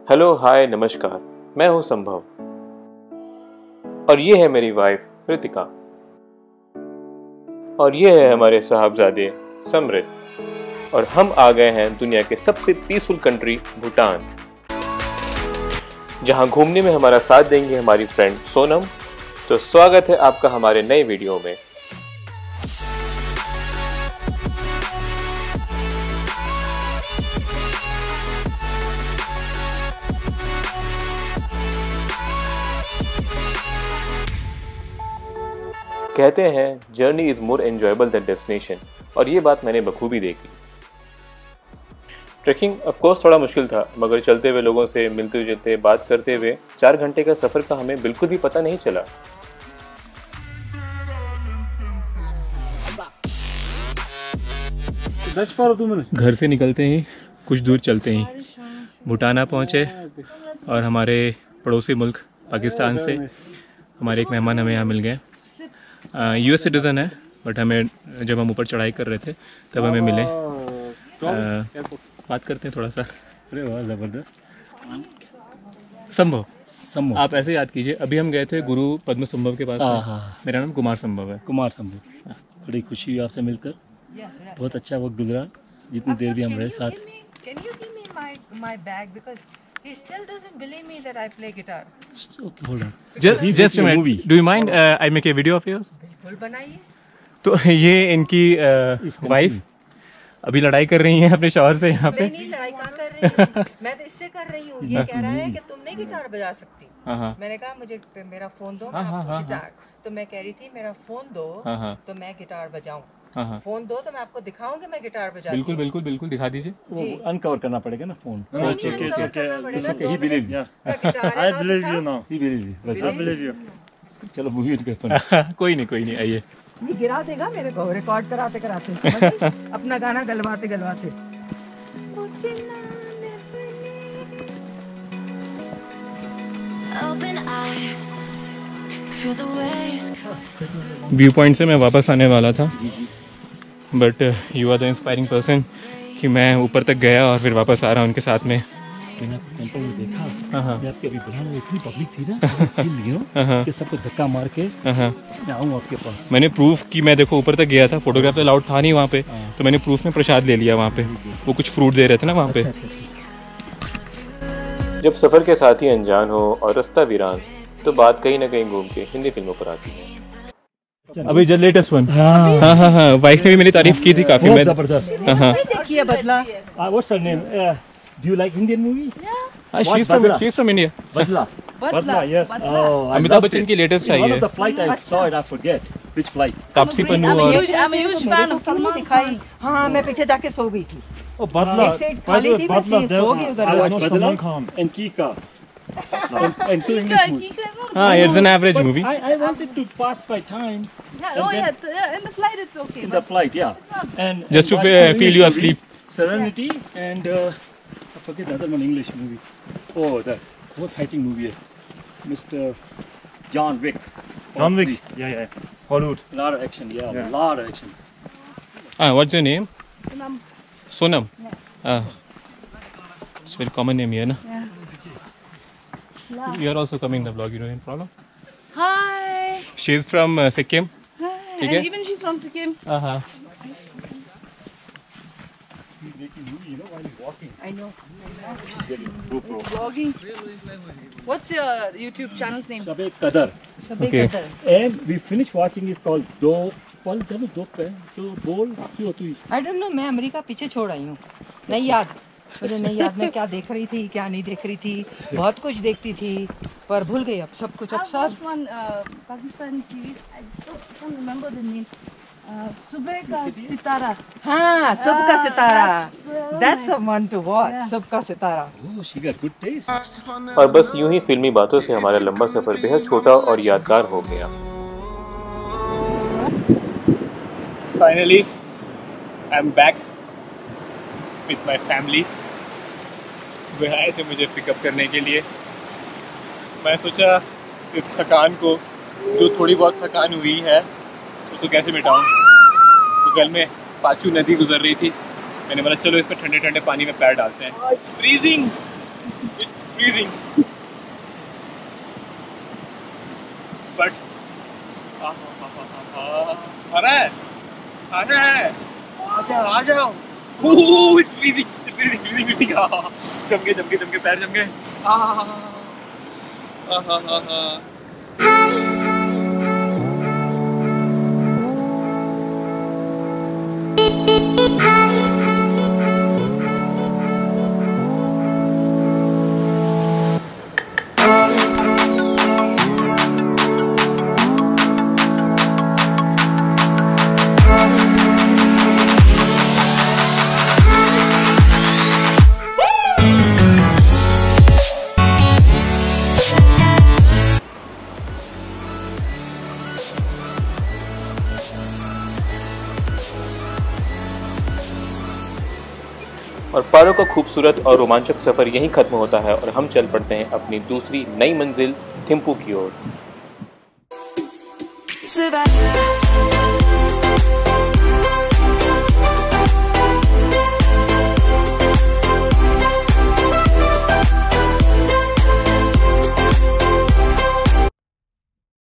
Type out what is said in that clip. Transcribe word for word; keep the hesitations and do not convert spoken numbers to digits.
Hello hi नमस्कार, मैं हूं संभव और ये है मेरी वाइफ रितिका और ये है हमारे साहबजादे समृद्ध और हम आ गए हैं दुनिया के सबसे पीसफुल कंट्री भूटान, जहां घूमने में हमारा साथ देंगे हमारी फ्रेंड सोनम। तो स्वागत है आपका हमारे नए वीडियो में। कहते हैं journey is more enjoyable than destination और ये बात मैंने बखूबी देखी। ट्रैकिंग ऑफ कोर्स थोड़ा मुश्किल था, मगर चलते हुए लोगों से मिलते जुलते बात करते हुए चार घंटे का सफर का हमें बिल्कुल भी पता नहीं चला। घर से निकलते ही कुछ दूर चलते ही भूटान पहुंचे और हमारे पड़ोसी मुल्क पाकिस्तान से हमारे एक मेहमान हमें यहाँ मिल गए। यूएस सिटीज़न है, बट हमें जब हम ऊपर चढ़ाई कर रहे थे तब हमें मिले। आ, बात करते हैं थोड़ा सा। अरे वाह ज़बरदस्त। संभव संभव आप ऐसे याद कीजिए, अभी हम गए थे गुरु पद्म संभव के पास। हाँ, मेरा नाम कुमार संभव है। कुमार संभव, बड़ी खुशी हुई आपसे मिलकर, बहुत अच्छा वक्त गुजरा जितनी देर भी हम रहे साथ। He still doesn't believe me that I play guitar. Okay, hold on. Just, just a minute. Do you mind uh, I make a video of yours? बिल्कुल बनाइए। तो ये इनकी वाइफ अभी लड़ाई कर रही हैं अपने शौहर से यहाँ पे। नहीं, लड़ाई कहाँ कर रही हूँ? मैं तो इससे कर रही हूँ। ये कह रहा है कि तुम नहीं गिटार बजा सकती। मैंने कहा मुझे मेरा फोन दो, मैं आपको गिटार। तो मैं कह रही थी मेरा फोन दो तो मैं गिटार बजाऊं। फोन दो तो मैं आपको दिखाऊं कि मैं गिटार बजाती हूं। बिल्कुल बिल्कुल बिल्कुल दिखा दीजिए। वो अनकवर करना पड़ेगा ना phone. Okay okay okay. He believe you, I believe you now, he believe you, I believe you. चलो मूवी करते हैं। कोई नहीं कोई नहीं, आइए। ये गिरा देगा मेरे को रिकॉर्ड कराते कराते अपना गाना गलवाते गलवाते। व्यू पॉइंट से मैं वापस आने वाला था, but you are the inspiring person कि मैं ऊपर तक गया और फिर वापस आ रहा हूँ उनके साथ में। मैंने टेंपल में देखा, आपके अभी बुलाने में इतनी पब्लिक थी ना, फील कि सबको धक्का मार के मैं आऊँ आपके पास। मैंने प्रूफ कि मैं देखो ऊपर तक गया था, फोटोग्राफ अलाउड था नहीं वहाँ पे, तो मैंने प्रूफ में प्रसाद ले लिया वहाँ पे। वो कुछ फ्रूट दे रहे थे ना वहाँ पे। जब सफर के साथी अनजान हो और रास्ता वीरान, तो बात कहीं ना कहीं घूम के हिंदी फिल्मों पर आती है। अभी जो लेटेस्ट वन, हाँ हाँ हाँ हाँ, वाइफ ने भी मेरी तारीफ की थी काफी। मैं जबरदस्त देखिए Badla. What's her name? Do you like Indian movie? She is from she is from India. Badla Badla, yes. Amitabh Bachchan की लेटेस्ट आई है। The flight I saw it, I forget which flight. Taapsee Pannu और I am a huge fan of Salman Khan. हां, मैं पीछे जाके सो गई थी। ओ बदला, बदला सलमान खान एंड कीका। And two English movies. Ah, it's an average movie. I, I wanted to pass my time. Yeah, oh yeah, yeah, in the flight it's okay. In the flight, yeah. And Just to uh, feel you asleep. Serenity and uh, I forget the other one, English movie. Oh, that what fighting movie? Mister John Wick. John Wick. Yeah, yeah. Hollywood. A lot of action. Yeah, yeah. A lot of action. Ah, what's your name? Sonam. Sonam. Ah, it's a very common name here, na? Yeah. You are also coming in the vlog, you know, no problem. Hi. She's from uh, Sikkim. Hi. Okay. And even she's from Sikkim. Uh huh. He's making movie, you know, while he's walking. I know. He's vlogging. What's your YouTube channel's name? Shabe Qadar. Shabe Okay. Qadar. And we finished watching is called Do Pal Jalo Do Pe Do Bol Kyo Tu. I don't know, मैं America पीछे छोड़ आई हूँ। नहीं याद, मुझे नहीं याद मैं क्या देख रही थी क्या नहीं देख रही थी। बहुत कुछ देखती थी पर भूल गई अब सब कुछ। अब I've सब watched one uh, Pakistani series. I don't, don't remember the name. Uh, Subh Ka Sitara. हाँ, सुबह का सितारा। That's the one to watch. सुबह का सितारा। Oh, she got good taste. और बस यूं ही फिल्मी बातों से हमारा लंबा सफर बेहद छोटा और यादगार हो गया। Finally, I'm back with my family. वे आए थे मुझे पिकअप करने के लिए। मैं सोचा इस थकान को, जो थोड़ी बहुत थकान हुई है, उसको कैसे मिटाऊं। तो कल में पाचू नदी गुजर रही थी, मैंने बोला चलो इस पर ठंडे ठंडे पानी में पैर डालते हैं। It's freezing, it's freezing. But आ रहा है, आ रहा है, आ जाओ, आ जाओ. Oh, it's freezing, it's freezing, freezing, freezing. जम गए, जम गए, जम गए, पैर जम गए. Ah, ah, ah, ah, ah. और पारो का खूबसूरत और रोमांचक सफ़र यहीं ख़त्म होता है और हम चल पड़ते हैं अपनी दूसरी नई मंजिल थिम्पू की ओर।